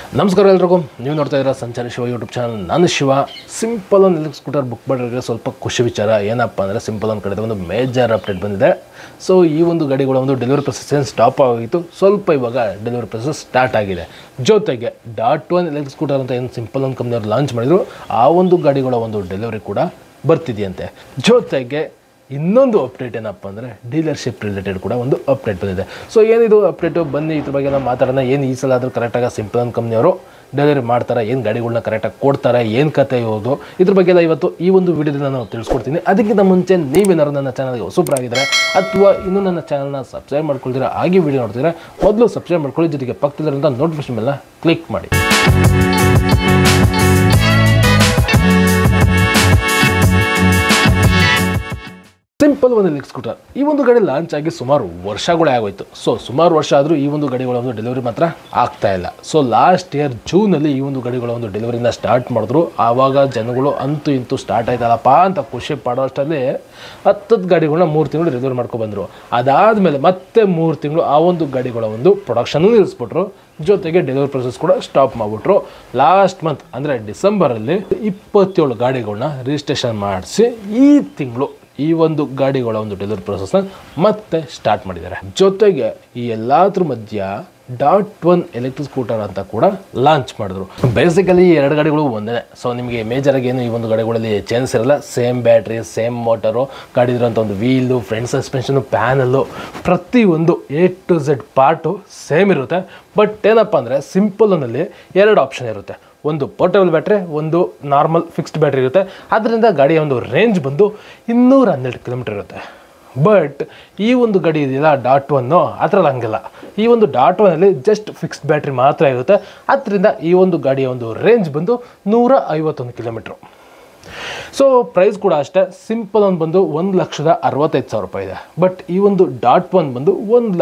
ನಮಸ್ಕಾರ ಎಲ್ರಿಗೂ. ನೀವು ನೋಡ್ತಾ ಇದ್ದೀರಾ ಸಂಚಾರಿ ಶಿವ ಯೂಟ್ಯೂಬ್ ಚಾನಲ್. ನಾನು ಶಿವ. ಸಿಂಪಲ್ ಒಂದು ಎಲೆಕ್ಟ್ರಿಕ್ ಸ್ಕೂಟರ್ ಬುಕ್ ಮಾಡೋರಿಗೆ ಸ್ವಲ್ಪ ಖುಷಿ ವಿಚಾರ ಏನಪ್ಪ ಅಂದರೆ, ಸಿಂಪಲ್ ಒಂದು ಕಡೆ ಒಂದು ಮೇಜರ್ ಅಪ್ಡೇಟ್ ಬಂದಿದೆ. ಸೊ ಈ ಒಂದು ಗಾಡಿಗಳ ಒಂದು ಡೆಲಿವರಿ ಪ್ರೊಸೆಸ್ ಏನು ಸ್ಟಾಪ್ ಆಗಿತ್ತು, ಸ್ವಲ್ಪ ಇವಾಗ ಡೆಲಿವರಿ ಪ್ರೊಸೆಸ್ ಸ್ಟಾರ್ಟ್ ಆಗಿದೆ. ಜೊತೆಗೆ .1 ಎಲೆಕ್ಟ್ರಿಕ್ ಸ್ಕೂಟರ್ ಅಂತ ಏನು ಸಿಂಪಲ್ ಒಂದು ಕಂಪ್ನಿಯವರು ಲಾಂಚ್ ಮಾಡಿದ್ರು, ಆ ಒಂದು ಗಾಡಿಗಳ ಒಂದು ಡೆಲಿವರಿ ಕೂಡ ಬರ್ತಿದೆಯಂತೆ. ಜೊತೆಗೆ ಇನ್ನೊಂದು ಅಪ್ಡೇಟ್ ಏನಪ್ಪ ಅಂದರೆ, ಡೀಲರ್ಶಿಪ್ ರಿಲೇಟೆಡ್ ಕೂಡ ಒಂದು ಅಪ್ಡೇಟ್ ಬಂದಿದೆ. ಸೊ ಏನಿದು ಅಪ್ಡೇಟು, ಬನ್ನಿ ಇದ್ರ ಬಗ್ಗೆ ನಾವು ಮಾತಾಡೋಣ. ಏನು ಈ ಸಲ ಆದರೂ ಕರೆಕ್ಟಾಗಿ ಸಿಂಪಲ್ ಒಂದು ಕಂಪ್ನಿಯವರು ಡೆಲಿವರಿ ಮಾಡ್ತಾರೆ, ಏನು ಗಾಡಿಗಳನ್ನ ಕರೆಕ್ಟಾಗಿ ಕೊಡ್ತಾರೆ, ಏನು ಕತೆ ಇರೋದು, ಇದ್ರ ಬಗ್ಗೆ ಎಲ್ಲ ಇವತ್ತು ಈ ಒಂದು ವಿಡಿಯೋದಲ್ಲಿ ನಾನು ತಿಳಿಸ್ಕೊಡ್ತೀನಿ. ಅದಕ್ಕಿಂತ ಮುಂಚೆ ನೀವೇನಾದ್ರು ನನ್ನ ಚಾನಲ್ಗೆ ಹೊಸಬ್ರಾಗಿದ್ದರೆ ಅಥವಾ ಇನ್ನೂ ನನ್ನ ಚಾನಲ್ನ ಸಬ್ಸ್ಕ್ರೈಬ್ ಮಾಡ್ಕೊಳ್ತೀರಾ, ಆಗಿ ವಿಡಿಯೋ ನೋಡ್ತಿದ್ರೆ ಮೊದಲು ಸಬ್ಸ್ಕ್ರೈಬ್ ಮಾಡ್ಕೊಳ್ಳಿ, ಜೊತೆಗೆ ಪಕ್ಕದಲ್ಲಿರೋಂಥ ನೋಟಿಫಿಕೇಶನ್ ಮೇಲೆ ಕ್ಲಿಕ್ ಮಾಡಿ. ಸಿಂಪಲ್ ಒಂದು ಎಲೆಕ್ಟ್ರಿಕ್ ಸ್ಕೂಟರ್, ಈ ಒಂದು ಗಾಡಿ ಲಾಂಚ್ ಆಗಿ ಸುಮಾರು ವರ್ಷಗಳೇ ಆಗೋಯ್ತು. ಸೊ ಸುಮಾರು ವರ್ಷ ಆದರೂ ಈ ಒಂದು ಗಾಡಿಗಳ ಒಂದು ಡೆಲಿವರಿ ಮಾತ್ರ ಆಗ್ತಾ ಇಲ್ಲ. ಸೊ ಲಾಸ್ಟ್ ಇಯರ್ ಜೂನಲ್ಲಿ ಈ ಒಂದು ಗಾಡಿಗಳ ಒಂದು ಡೆಲಿವರಿನ ಸ್ಟಾರ್ಟ್ ಮಾಡಿದ್ರು. ಆವಾಗ ಜನಗಳು ಅಂತೂ ಇಂತೂ ಸ್ಟಾರ್ಟ್ ಆಯ್ತಲ್ಲಪ್ಪ ಅಂತ ಖುಷಿ ಪಡೋಷ್ಟರಲ್ಲಿ 10 ಗಾಡಿಗಳನ್ನ 3 ತಿಂಗಳು ಡೆಲಿವರಿ ಮಾಡ್ಕೊಬಂದರು. ಅದಾದಮೇಲೆ ಮತ್ತೆ 3 ತಿಂಗಳು ಆ ಒಂದು ಗಾಡಿಗಳ ಒಂದು ಪ್ರೊಡಕ್ಷನ್ನು ನಿಲ್ಲಿಸ್ಬಿಟ್ರು. ಜೊತೆಗೆ ಡೆಲಿವರಿ ಪ್ರೊಸೆಸ್ ಕೂಡ ಸ್ಟಾಪ್ ಮಾಡಿಬಿಟ್ರು. ಲಾಸ್ಟ್ ಮಂತ್ ಅಂದರೆ ಡಿಸೆಂಬರಲ್ಲಿ 27 ಗಾಡಿಗಳನ್ನ ರಿಜಿಸ್ಟ್ರೇಷನ್ ಮಾಡಿಸಿ ಈ ತಿಂಗಳು ಈ ಒಂದು ಗಾಡಿಗಳ ಒಂದು ಡೆಲಿವರಿ ಪ್ರೊಸೆಸ್ನ ಮತ್ತೆ ಸ್ಟಾರ್ಟ್ ಮಾಡಿದ್ದಾರೆ. ಜೊತೆಗೆ ಈ ಎಲ್ಲಾದ್ರ ಮಧ್ಯ .1 ಎಲೆಕ್ಟ್ರಿಕ್ ಸ್ಕೂಟರ್ ಅಂತ ಕೂಡ ಲಾಂಚ್ ಮಾಡಿದ್ರು. ಬೇಸಿಕಲಿ ಈ 2 ಗಾಡಿಗಳು ಒಂದೇ. ಸೊ ನಿಮಗೆ ಮೇಜರಾಗಿ ಏನು ಈ ಒಂದು ಗಾಡಿಗಳಲ್ಲಿ ಚೇಂಜಸ್ ಇರಲ್ಲ. ಸೇಮ್ ಬ್ಯಾಟ್ರಿ, ಸೇಮ್ ಮೋಟರು, ಗಾಡಿದಿರೋಂಥ ಒಂದು ವೀಲು, ಫ್ರಂಟ್ ಸಸ್ಪೆನ್ಷನು, ಪ್ಯಾನಲ್ಲು, ಪ್ರತಿಯೊಂದು A to Z part same ಇರುತ್ತೆ. ಬಟ್ ಏನಪ್ಪ ಅಂದರೆ, ಸಿಂಪಲ್ನಲ್ಲಿ 2 ಆಪ್ಷನ್ ಇರುತ್ತೆ. ಒಂದು ಪೋರ್ಟಬಲ್ ಬ್ಯಾಟ್ರಿ, ಒಂದು ನಾರ್ಮಲ್ ಫಿಕ್ಸ್ಡ್ ಬ್ಯಾಟ್ರಿ ಇರುತ್ತೆ. ಅದರಿಂದ ಗಾಡಿಯ ಒಂದು ರೇಂಜ್ ಬಂದು 212 ಕಿಲೋಮೀಟರ್ ಇರುತ್ತೆ. ಬಟ್ ಈ ಒಂದು ಗಾಡಿ ಇದೆಯಲ್ಲ .1, ಅದರಲ್ಲಿ ಹಂಗಿಲ್ಲ. ಈ ಒಂದು .1ಅಲ್ಲಿ ಜಸ್ಟ್ ಫಿಕ್ಸ್ಡ್ ಬ್ಯಾಟ್ರಿ ಮಾತ್ರ ಇರುತ್ತೆ. ಅದರಿಂದ ಈ ಒಂದು ಗಾಡಿಯ ಒಂದು ರೇಂಜ್ ಬಂದು 151 ಕಿಲೋಮೀಟ್ರು. ಸೊ ಪ್ರೈಸ್ ಕೂಡ ಅಷ್ಟೇ. ಸಿಂಪಲ್ ಒಂದು ಬಂದು 1,65,000 ರೂಪಾಯಿ ಇದೆ. ಬಟ್ ಈ ಒಂದು .1 ಬಂದು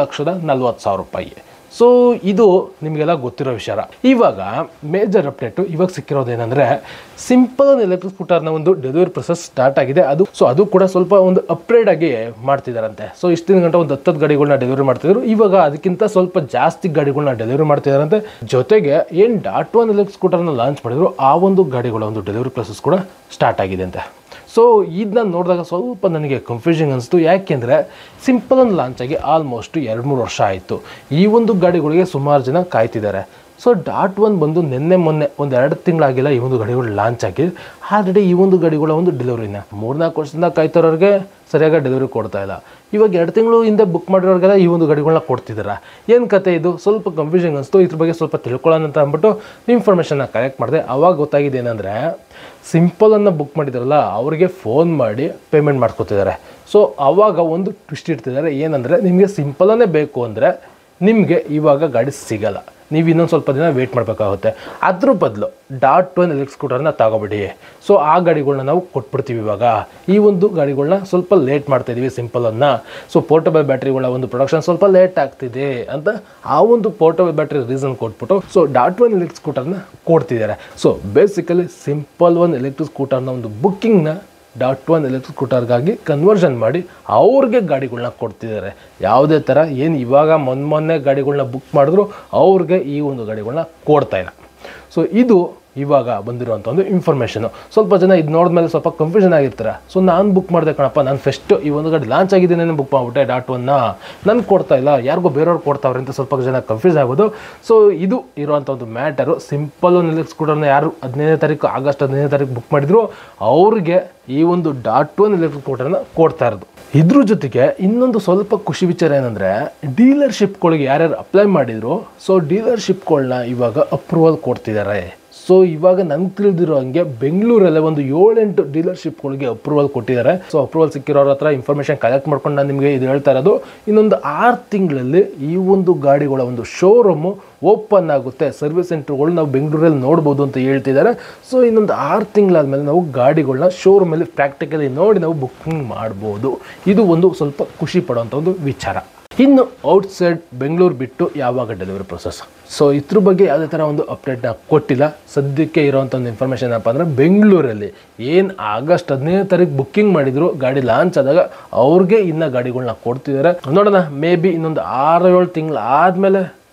1,40,000 ರೂಪಾಯಿ. ಸೊ ಇದು ನಿಮಗೆಲ್ಲ ಗೊತ್ತಿರೋ ವಿಚಾರ. ಇವಾಗ ಮೇಜರ್ ಅಪ್ಡೇಟು ಇವಾಗ ಸಿಕ್ಕಿರೋದೇನೆಂದರೆ, ಸಿಂಪಲ್ ಒಂದು ಎಲೆಕ್ಟ್ರಿಕ್ ಸ್ಕೂಟರ್ನ ಒಂದು ಡೆಲಿವರಿ ಪ್ರೊಸೆಸ್ ಸ್ಟಾರ್ಟ್ ಆಗಿದೆ. ಅದು ಕೂಡ ಸ್ವಲ್ಪ ಒಂದು ಅಪ್ಗ್ರೇಡ್ ಆಗಿ ಮಾಡ್ತಿದ್ದಾರಂತೆ. ಸೊ ಇಷ್ಟಿನ ಗಂಟೆ ಒಂದು 10 ಗಾಡಿಗಳನ್ನ ಡೆಲಿವರಿ ಮಾಡ್ತಿದ್ರು. ಇವಾಗ ಅದಕ್ಕಿಂತ ಸ್ವಲ್ಪ ಜಾಸ್ತಿ ಗಾಡಿಗಳನ್ನ ಡೆಲಿವರಿ ಮಾಡ್ತಿದ್ದಾರಂತೆ. ಜೊತೆಗೆ ಏನು .1 ಎಲೆಕ್ಟ್ರಿಕ್ ಸ್ಕೂಟರ್ನ ಲಾಂಚ್ ಮಾಡಿದ್ರು, ಆ ಒಂದು ಗಾಡಿಗಳ ಒಂದು ಡೆಲಿವರಿ ಪ್ರೊಸೆಸ್ ಕೂಡ ಸ್ಟಾರ್ಟ್ ಆಗಿದೆ ಅಂತೆ. ಸೊ ಇದನ್ನ ನೋಡಿದಾಗ ಸ್ವಲ್ಪ ನನಗೆ ಕನ್ಫ್ಯೂಷನ್ ಅನಿಸ್ತು. ಯಾಕೆಂದರೆ ಸಿಂಪಲ್ ಒಂದು ಲಾಂಚ್ ಆಗಿ ಆಲ್ಮೋಸ್ಟ್ 2-3 ವರ್ಷ ಆಯಿತು. ಈ ಒಂದು ಗಾಡಿಗಳಿಗೆ ಸುಮಾರು ಜನ ಕಾಯ್ತಿದ್ದಾರೆ. ಸೊ .1 ಬಂದು ಮೊನ್ನೆ ಒಂದು 2 ತಿಂಗಳಾಗಿಲ್ಲ ಈ ಒಂದು ಗಾಡಿಗಳು ಲಾಂಚ್ ಆಗಿ. ಆಲ್ರೆಡಿ ಈ ಒಂದು ಗಾಡಿಗಳ ಒಂದು ಡೆಲಿವರಿನ 3-4 ವರ್ಷದಿಂದ ಕಾಯ್ತಿರೋರಿಗೆ ಸರಿಯಾಗಿ ಡೆಲಿವರಿ ಕೊಡ್ತಾ ಇಲ್ಲ. ಇವಾಗ 2 ತಿಂಗಳು ಹಿಂದೆ ಬುಕ್ ಮಾಡಿರೋರಿಗೆಲ್ಲ ಈ ಒಂದು ಗಾಡಿಗಳನ್ನ ಕೊಡ್ತಿದ್ದಾರೆ. ಏನು ಕತೆ ಇದು, ಸ್ವಲ್ಪ ಕನ್ಫ್ಯೂಷನ್ ಅನಿಸ್ತು. ಇದ್ರ ಬಗ್ಗೆ ಸ್ವಲ್ಪ ತಿಳ್ಕೊಳ್ಳೋಣ ಅಂತ ಅಂದ್ಬಿಟ್ಟು ಇನ್ಫಾರ್ಮೇಷನ್ನ ಕಲೆಕ್ಟ್ ಮಾಡಿದೆ. ಆವಾಗ ಗೊತ್ತಾಗಿದೆ ಏನಂದರೆ, ಸಿಂಪಲನ್ನು ಬುಕ್ ಮಾಡಿದಾರಲ್ಲ ಅವ್ರಿಗೆ ಫೋನ್ ಮಾಡಿ ಪೇಮೆಂಟ್ ಮಾಡ್ಕೊತಿದ್ದಾರೆ. ಸೊ ಆವಾಗ ಒಂದು ಟ್ವಿಸ್ಟ್ ಇಡ್ತಿದ್ದಾರೆ. ಏನಂದರೆ, ನಿಮಗೆ ಸಿಂಪಲನ್ನೇ ಬೇಕು ಅಂದರೆ ನಿಮಗೆ ಇವಾಗ ಗಾಡಿ ಸಿಗಲ್ಲ, ನೀವು ಇನ್ನೊಂದು ಸ್ವಲ್ಪ ದಿನ ವೆಯ್ಟ್ ಮಾಡಬೇಕಾಗುತ್ತೆ. ಅದ್ರ ಬದಲು .1 ಎಲೆಕ್ಟ್ರಿಕ್ ಸ್ಕೂಟರ್ನ ತಗೋಬಿಡಿ. ಸೊ ಆ ಗಾಡಿಗಳನ್ನ ನಾವು ಕೊಟ್ಬಿಡ್ತೀವಿ. ಇವಾಗ ಈ ಒಂದು ಗಾಡಿಗಳನ್ನ ಸ್ವಲ್ಪ ಲೇಟ್ ಮಾಡ್ತಾಯಿದ್ದೀವಿ ಸಿಂಪಲನ್ನು. ಸೊ ಪೋರ್ಟಬಲ್ ಬ್ಯಾಟ್ರಿಗಳ ಒಂದು ಪ್ರೊಡಕ್ಷನ್ ಸ್ವಲ್ಪ ಲೇಟ್ ಆಗ್ತಿದೆ ಅಂತ ಆ ಒಂದು ಪೋರ್ಟಬಲ್ ಬ್ಯಾಟ್ರಿ ರೀಸನ್ ಕೊಟ್ಬಿಟ್ಟು ಸೊ .1 ಎಲೆಕ್ಟ್ರಿಕ್ ಸ್ಕೂಟರ್ನ ಕೊಡ್ತಿದ್ದಾರೆ. ಸೊ ಬೇಸಿಕಲಿ ಸಿಂಪಲ್ ಒಂದು ಎಲೆಕ್ಟ್ರಿಕ್ ಸ್ಕೂಟರ್ನ ಒಂದು ಬುಕ್ಕಿಂಗ್ನ .1 ಎಲೆಕ್ಟ್ರಿಕ್ ಸ್ಕೂಟರ್ಗಾಗಿ ಕನ್ವರ್ಷನ್ ಮಾಡಿ ಅವ್ರಿಗೆ ಗಾಡಿಗಳನ್ನ ಕೊಡ್ತಿದ್ದಾರೆ. ಯಾವುದೇ ಥರ ಏನು ಇವಾಗ ಮೊನ್ನೆ ಗಾಡಿಗಳನ್ನ ಬುಕ್ ಮಾಡಿದ್ರು ಅವ್ರಿಗೆ ಈ ಒಂದು ಗಾಡಿಗಳನ್ನ ಕೊಡ್ತಾ ಇಲ್ಲ. ಸೊ ಇದು ಇವಾಗ ಬಂದಿರುವಂಥ ಒಂದು ಇನ್ಫಾರ್ಮೇಷನು. ಸ್ವಲ್ಪ ಜನ ಇದು ನೋಡಿದ್ಮೇಲೆ ಸ್ವಲ್ಪ ಕನ್ಫ್ಯೂಷನ್ ಆಗಿರ್ತಾರೆ. ಸೊ ನಾನು ಬುಕ್ ಮಾಡಿದೆ ಕಣಪ್ಪ, ನಾನು ಫಸ್ಟ್ ಈ ಒಂದು ಗಾಡಿ ಲಾಂಚ್ ಆಗಿದೆ ನಾನು ಬುಕ್ ಮಾಡಿಬಿಟ್ಟೆ .1ನ, ನನಗೆ ಕೊಡ್ತಾ ಇಲ್ಲ, ಯಾರಿಗೂ ಬೇರೆಯವ್ರು ಕೊಡ್ತಾವ್ರೆ ಅಂತ ಸ್ವಲ್ಪ ಜನ ಕನ್ಫ್ಯೂಸ್ ಆಗ್ಬೋದು. ಸೊ ಇದು ಇರುವಂಥ ಒಂದು ಮ್ಯಾಟರು. ಸಿಂಪಲ್ ಒಂದು ಎಲೆಕ್ಟ್ರಿಕ್ ಸ್ಕೂಟರ್ನ ಯಾರು ಆಗಸ್ಟ್ 15ನೇ ತಾರೀಕು ಬುಕ್ ಮಾಡಿದ್ರು ಅವ್ರಿಗೆ ಈ ಒಂದು .1 ಎಲೆಕ್ಟ್ರಿಕ್ ಸ್ಕೂಟರ್ನ ಕೊಡ್ತಾ ಇರೋದು. ಇದ್ರ ಜೊತೆಗೆ ಇನ್ನೊಂದು ಸ್ವಲ್ಪ ಖುಷಿ ವಿಚಾರ ಏನಂದರೆ, ಡೀಲರ್ಶಿಪ್ಗಳಿಗೆ ಯಾರ್ಯಾರು ಅಪ್ಲೈ ಮಾಡಿದ್ರು ಸೊ ಡೀಲರ್ಶಿಪ್ಗಳನ್ನ ಇವಾಗ ಅಪ್ರೂವಲ್ ಕೊಡ್ತಿದ್ದಾರೆ. ಸೊ ಇವಾಗ ನಂಗೆ ತಿಳಿದಿರೋ ಹಂಗೆ ಬೆಂಗಳೂರಲ್ಲೇ ಒಂದು 7-8 ಡೀಲರ್ಶಿಪ್ಗಳಿಗೆ ಅಪ್ರೂವಲ್ ಕೊಟ್ಟಿದ್ದಾರೆ. ಸೊ ಅಪ್ರೂವಲ್ ಸಿಕ್ಕಿರೋರ ಹತ್ರ ಇನ್ಫಾರ್ಮೇಷನ್ ಕಲೆಕ್ಟ್ ಮಾಡ್ಕೊಂಡು ನಾನು ನಿಮಗೆ ಇದು ಹೇಳ್ತಾ ಇರೋದು. ಇನ್ನೊಂದು 6 ತಿಂಗಳಲ್ಲಿ ಈ ಒಂದು ಗಾಡಿಗಳ ಒಂದು ಶೋರೂಮು ಓಪನ್ ಆಗುತ್ತೆ. ಸರ್ವಿಸ್ ಸೆಂಟರ್ಗಳು ನಾವು ಬೆಂಗಳೂರಲ್ಲಿ ನೋಡ್ಬೋದು ಅಂತ ಹೇಳ್ತಿದ್ದಾರೆ. ಸೊ ಇನ್ನೊಂದು 6 ತಿಂಗಳಾದಮೇಲೆ ನಾವು ಗಾಡಿಗಳನ್ನ ಶೋರೂಮಲ್ಲಿ ಪ್ರಾಕ್ಟಿಕಲಿ ನೋಡಿ ನಾವು ಬುಕ್ಕಿಂಗ್ ಮಾಡ್ಬೋದು. ಇದು ಒಂದು ಸ್ವಲ್ಪ ಖುಷಿ ಪಡುವಂಥ ಒಂದು ವಿಚಾರ. ಇನ್ನು ಔಟ್ಸೈಡ್ ಬೆಂಗಳೂರು ಬಿಟ್ಟು ಯಾವಾಗ ಡೆಲಿವರಿ ಪ್ರೊಸೆಸ್, ಸೊ ಇದ್ರ ಬಗ್ಗೆ ಯಾವುದೇ ಥರ ಒಂದು ಅಪ್ಡೇಟ್ನ ಕೊಟ್ಟಿಲ್ಲ. ಸದ್ಯಕ್ಕೆ ಇರೋವಂಥ ಒಂದು ಇನ್ಫಾರ್ಮೇಷನ್ ಏನಪ್ಪ ಅಂದರೆ, ಬೆಂಗಳೂರಲ್ಲಿ ಏನು ಆಗಸ್ಟ್ 15ನೇ ತಾರೀಕು ಬುಕ್ಕಿಂಗ್ ಮಾಡಿದ್ರು ಗಾಡಿ ಲಾಂಚ್ ಆದಾಗ ಅವ್ರಿಗೆ ಇನ್ನು ಗಾಡಿಗಳನ್ನ ಕೊಡ್ತಿದ್ದಾರೆ. ನೋಡೋಣ, ಮೇ ಬಿ ಇನ್ನೊಂದು 6-7 ತಿಂಗಳು ಆದಮೇಲೆ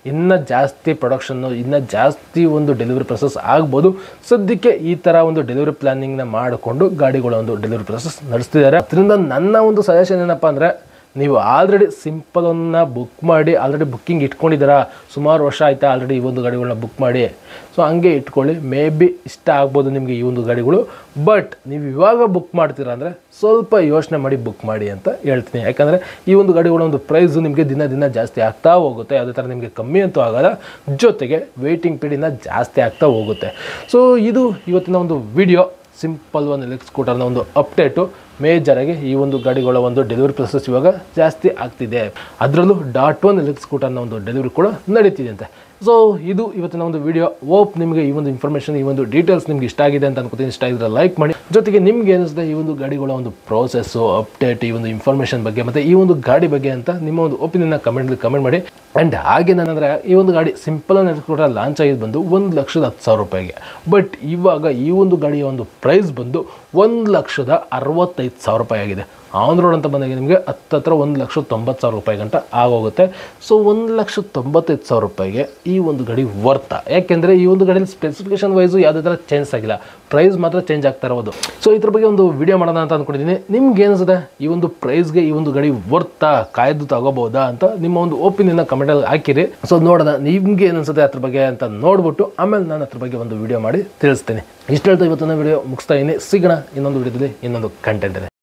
ಇನ್ನೂ ಜಾಸ್ತಿ ಪ್ರೊಡಕ್ಷನ್ನು, ಇನ್ನೂ ಜಾಸ್ತಿ ಒಂದು ಡೆಲಿವರಿ ಪ್ರೊಸೆಸ್ ಆಗ್ಬೋದು. ಸದ್ಯಕ್ಕೆ ಈ ಥರ ಒಂದು ಡೆಲಿವರಿ ಪ್ಲಾನಿಂಗ್ನ ಮಾಡಿಕೊಂಡು ಗಾಡಿಗಳ ಒಂದು ಡೆಲಿವರಿ ಪ್ರೊಸೆಸ್ ನಡೆಸ್ತಿದ್ದಾರೆ. ಅದರಿಂದ ನನ್ನ ಒಂದು ಸಜೆಷನ್ ಏನಪ್ಪ ಅಂದರೆ, ನೀವು ಆಲ್ರೆಡಿ ಸಿಂಪಲನ್ನು ಬುಕ್ ಮಾಡಿ ಆಲ್ರೆಡಿ ಬುಕ್ಕಿಂಗ್ ಇಟ್ಕೊಂಡಿದ್ದೀರಾ, ಸುಮಾರು ವರ್ಷ ಆಯಿತಾ ಆಲ್ರೆಡಿ ಈ ಒಂದು ಗಾಡಿಗಳನ್ನ ಬುಕ್ ಮಾಡಿ, ಸೊ ಹಂಗೆ ಇಟ್ಕೊಳ್ಳಿ. ಮೇ ಬಿ ಇಷ್ಟ ಆಗ್ಬೋದು ನಿಮಗೆ ಈ ಒಂದು ಗಾಡಿಗಳು. ಬಟ್ ನೀವು ಇವಾಗ ಬುಕ್ ಮಾಡ್ತೀರಾ ಅಂದರೆ ಸ್ವಲ್ಪ ಯೋಚನೆ ಮಾಡಿ ಬುಕ್ ಮಾಡಿ ಅಂತ ಹೇಳ್ತೀನಿ. ಯಾಕಂದರೆ ಈ ಒಂದು ಗಾಡಿಗಳ ಒಂದು ಪ್ರೈಸು ನಿಮಗೆ ದಿನ ದಿನ ಜಾಸ್ತಿ ಆಗ್ತಾ ಹೋಗುತ್ತೆ. ಯಾವುದೇ ಥರ ನಿಮಗೆ ಕಮ್ಮಿ ಅಂತೂ ಆಗೋಲ್ಲ, ಜೊತೆಗೆ ವೆಯ್ಟಿಂಗ್ ಪೀರಿಯಡ್ನ ಜಾಸ್ತಿ ಆಗ್ತಾ ಹೋಗುತ್ತೆ. ಸೊ ಇದು ಇವತ್ತಿನ ಒಂದು ವಿಡಿಯೋ. ಸಿಂಪಲ್ ಒನ್ ಎಲೆಕ್ಟ್ರಿಕ್ ಸ್ಕೂಟರ್ನ ಒಂದು ಅಪ್ಡೇಟು. ಮೇಜರಾಗಿ ಈ ಒಂದು ಗಾಡಿಗಳ ಒಂದು ಡೆಲಿವರಿ ಪ್ರೊಸೆಸ್ ಇವಾಗ ಜಾಸ್ತಿ ಆಗ್ತಿದೆ. ಅದರಲ್ಲೂ .1 ಎಲೆಕ್ಟ್ರಿಕ್ ಸ್ಕೂಟರ್ನ ಒಂದು ಡೆಲಿವರಿ ಕೂಡ ನಡೀತಿದೆ ಅಂತೆ. ಸೊ ಇದು ಇವತ್ತಿನ ಒಂದು ವಿಡಿಯೋ. ಹೋಪ್ ನಿಮಗೆ ಈ ಒಂದು ಇನ್ಫಾರ್ಮೇಷನ್, ಈ ಒಂದು ಡೀಟೇಲ್ಸ್ ನಿಮ್ಗೆ ಇಷ್ಟ ಆಗಿದೆ ಅಂತ ಅನ್ಕೋತೀನಿ. ಇಷ್ಟ ಆಗಿದ್ರೆ ಲೈಕ್ ಮಾಡಿ. ಜೊತೆಗೆ ನಿಮ್ಗೆ ಏನಿಸಿದೆ ಈ ಒಂದು ಗಾಡಿಗಳ ಒಂದು ಪ್ರೋಸೆಸ್ಸು, ಅಪ್ಡೇಟ್, ಈ ಒಂದು ಇನ್ಫಾರ್ಮೇಷನ್ ಬಗ್ಗೆ ಮತ್ತು ಈ ಒಂದು ಗಾಡಿ ಬಗ್ಗೆ ಅಂತ ನಿಮ್ಮ ಒಂದು ಒಪಿನಿಯನ್ನ ಕಮೆಂಟ್ ಮಾಡಿ. ಆ್ಯಂಡ್ ಹಾಗೆ ನಾನಂದರೆ ಈ ಒಂದು ಗಾಡಿ ಸಿಂಪಲ್ ಎಲೆಕ್ಟ್ರಿಕ್ ಸ್ಕೂಟರ್ ಲಾಂಚ್ ಆಗಿದ್ದು ಬಂದು 1,10,000 ರೂಪಾಯಿಗೆ. ಬಟ್ ಇವಾಗ ಈ ಒಂದು ಗಾಡಿಯ ಒಂದು ಪ್ರೈಸ್ ಬಂದು 1,65,000 ರೂಪಾಯಿ ಆಗಿದೆ. ಆನ್ ರೋಡ್ ಅಂತ ಬಂದಾಗ ನಿಮಗೆ ಹತ್ತಿರ 1,90,000 ರೂಪಾಯಿ ಗಂಟ ಆಗೋಗುತ್ತೆ. ಸೊ 1,95,000 ರೂಪಾಯಿಗೆ ಈ ಒಂದು ಗಾಡಿ ವರ್ತ. ಯಾಕೆಂದರೆ ಈ ಒಂದು ಗಾಡಿಯಲ್ಲಿ ಸ್ಪೆಸಿಫಿಕೇಶನ್ ವೈಸು ಯಾವುದೇ ಥರ ಚೇಂಜ್ ಆಗಿಲ್ಲ, ಪ್ರೈಸ್ ಮಾತ್ರ ಚೇಂಜ್ ಆಗ್ತಾ ಇರೋದು. ಸೊ ಇದ್ರ ಬಗ್ಗೆ ಒಂದು ವಿಡಿಯೋ ಮಾಡೋಣ ಅಂತ ಅಂದ್ಕೊಂಡಿದ್ದೀನಿ. ನಿಮ್ಗೆ ಏನಿಸಿದೆ ಈ ಒಂದು ಪ್ರೈಸ್ಗೆ ಈ ಒಂದು ಗಾಡಿ ವರ್ತಾ, ಕಾಯ್ದು ತಗೋಬೋದಾ ಅಂತ ನಿಮ್ಮ ಒಂದು ಒಪಿನಿಯನ್ನ ಕಮೆಂಟಲ್ಲಿ ಹಾಕಿರಿ. ಸೊ ನೋಡೋಣ ನಿಮ್ಗೆ ಏನಿಸುತ್ತೆ ಅದ್ರ ಬಗ್ಗೆ ಅಂತ ನೋಡ್ಬಿಟ್ಟು ಆಮೇಲೆ ನಾನು ಅದ್ರ ಬಗ್ಗೆ ಒಂದು ವಿಡಿಯೋ ಮಾಡಿ ತಿಳಿಸ್ತೀನಿ. ಇಷ್ಟು ಹೇಳ್ತಾ ಇವತ್ತಿನ ವಿಡಿಯೋ ಮುಗಿಸ್ತಾ ಇದ್ದೀನಿ. ಸಿಗೋಣ ಇನ್ನೊಂದು ವಿಡಿಯೋದಲ್ಲಿ ಇನ್ನೊಂದು ಕಂಟೆಂಟ್ ಇದೆ.